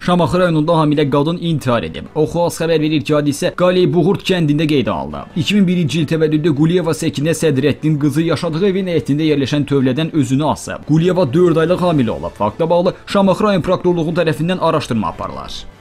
Şamaxı rayonunda hamilə qadın intihar edib. Oxuaz xəbər verir ki, hadisə Qaleybuğurt kəndində qeydə alındı. 2001-ci il təvəllüdlü Quliyeva Səkinə Sədrəddin qızı yaşadığı evin həyətində yerləşən tövlədən özünü asıb. Quliyeva 4 aylıq hamilə olub. Faktla bağlı Şamaxı rayon prokurorluğu tərəfindən araşdırma aparılır.